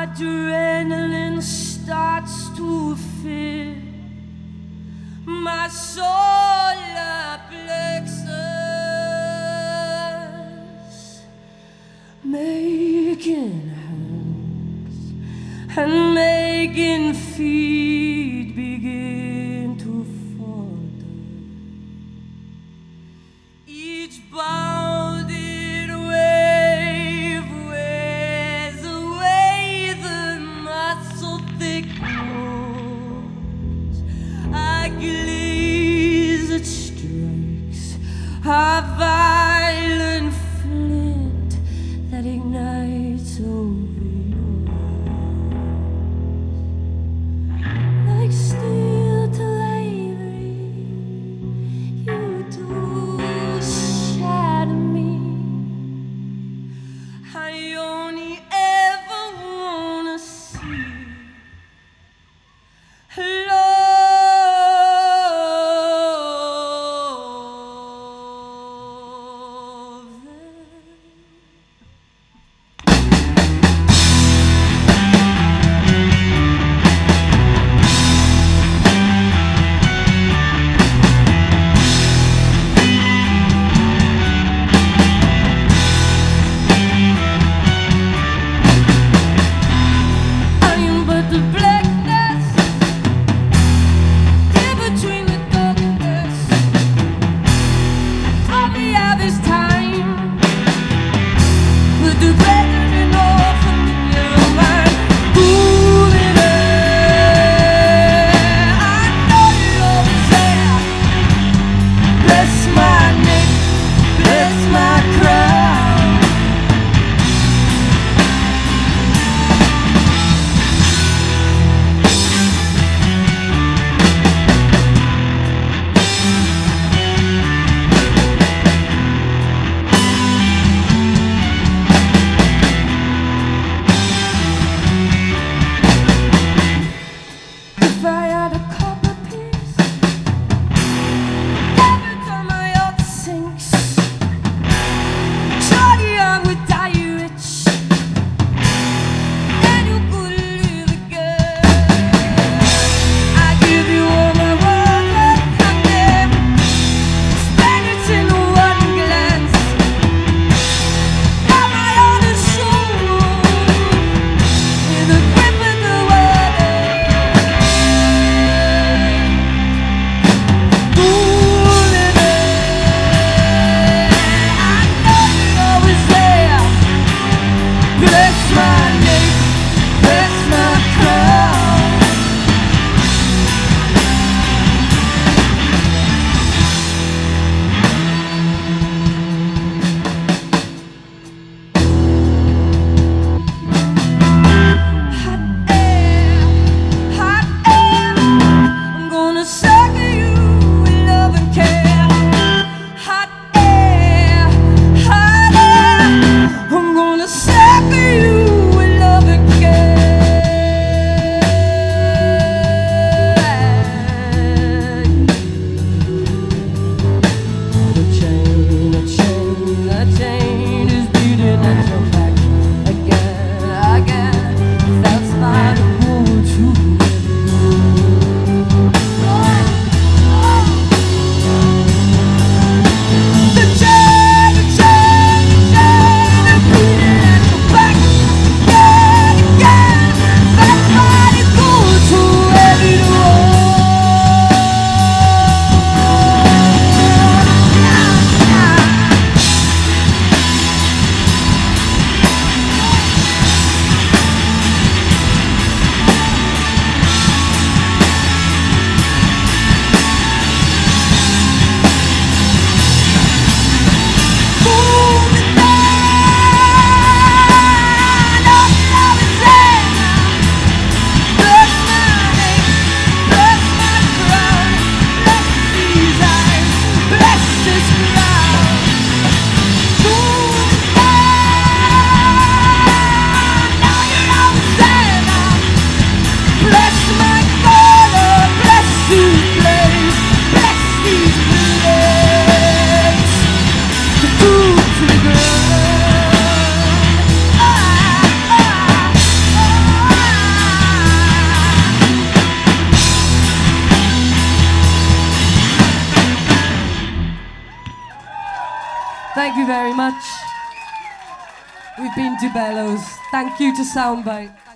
Adrenaline starts to fill my solar plexus, making hands and making feet begin to falter. Each bounded wave wears away the muscle thick walls. I gaze at strikes, a violent flint that ignites over your eyes. Like steel to ivory, you do shatter me. I only ever wanna see love. Thank you very much. We've been to Bellows. Thank you to Soundbite.